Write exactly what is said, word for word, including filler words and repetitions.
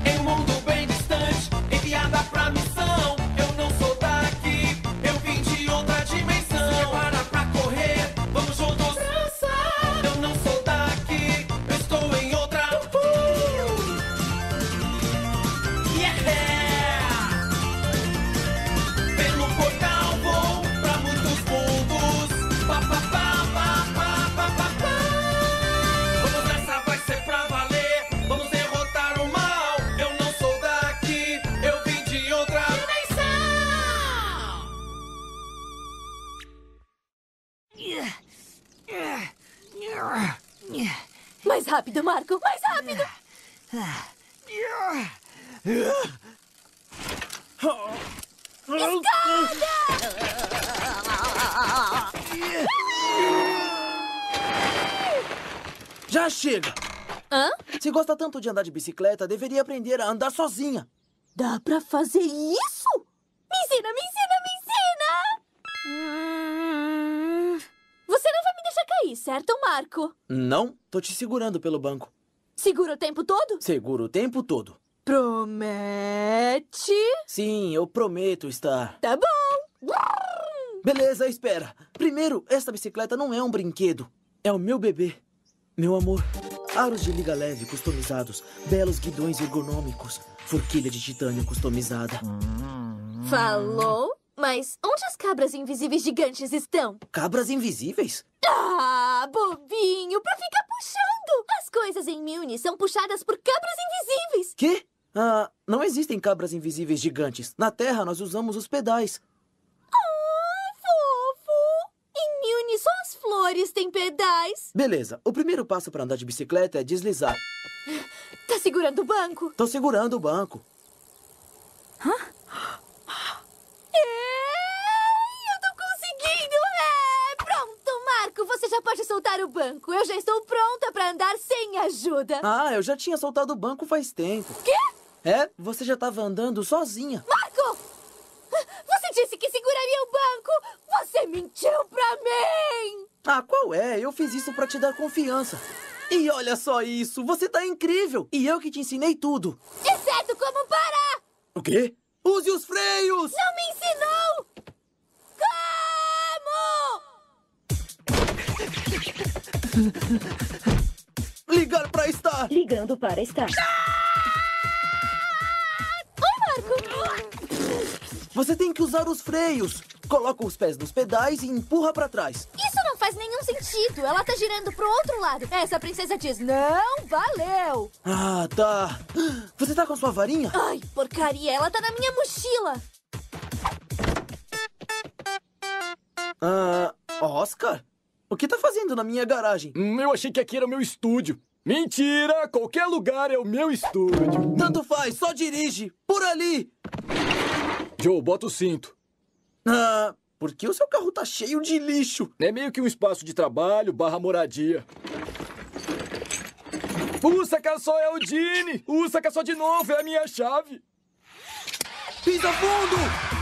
em um mundo bem distante, enviada pra missão. Eu não sou daqui, eu vim de outra dimensão. Se prepara pra correr, vamos juntos dançar. Eu não sou daqui, eu estou em outra. Uhul. Yeah! Pelo portal vou pra muitos mundos. Pa, pa, pa, pa, pa, pa, pa, pa. Vamos nessa, vai ser pra valer. Vamos derrotar o mal. Eu não sou daqui, eu vim de outra dimensão. Mais rápido, Marco, mais rápido! Já chega! Hã? Se gosta tanto de andar de bicicleta, deveria aprender a andar sozinha. Dá pra fazer isso? Me ensina, me ensina, me ensina! Hum... Você não vai me deixar cair, certo, Marco? Não, tô te segurando pelo banco. Segura o tempo todo? Seguro o tempo todo. Promete? Sim, eu prometo estar. Tá bom. Beleza, espera. Primeiro, esta bicicleta não é um brinquedo. É o meu bebê. Meu amor. Aros de liga leve customizados. Belos guidões ergonômicos. Forquilha de titânio customizada. Falou? Mas onde as cabras invisíveis gigantes estão? Cabras invisíveis? Ah, bobinho, pra ficar puxando! As coisas em Mjolnir são puxadas por cabras invisíveis! Quê? Ah, não existem cabras invisíveis gigantes. Na Terra, nós usamos os pedais. Ah, fofo! Em Mjolnir só as flores têm pedais. Beleza, o primeiro passo para andar de bicicleta é deslizar. Tá segurando o banco? Tô segurando o banco. Hã? Ei, eu tô conseguindo! É! Pronto, Marco, você já pode soltar o banco. Eu já estou pronta pra andar sem ajuda. Ah, eu já tinha soltado o banco faz tempo. Quê? É, você já tava andando sozinha. Marco! Você disse que seguraria o banco! Você mentiu pra mim! Ah, qual é? Eu fiz isso pra te dar confiança. E olha só isso, você tá incrível! E eu que te ensinei tudo. Exceto como parar! O quê? Use os freios! Não me ensinou! Como? Ligar pra estar! Ligando para estar. Oi, Marco! Você tem que usar os freios. Coloca os pés nos pedais e empurra pra trás. Isso não faz nenhum sentido. Ela tá girando pro outro lado. Essa princesa diz, não, valeu. Ah, tá. Você tá com sua varinha? Ai, porcaria, ela tá na minha mochila. Ah, Oscar? O que tá fazendo na minha garagem? Hum, eu achei que aqui era o meu estúdio. Mentira! Qualquer lugar é o meu estúdio. Tanto faz, só dirige. Por ali. Joe, bota o cinto. Ah, porque o seu carro tá cheio de lixo. É meio que um espaço de trabalho barra moradia. O saca-só é o Dini! O saca-só de novo é a minha chave! Pisa fundo!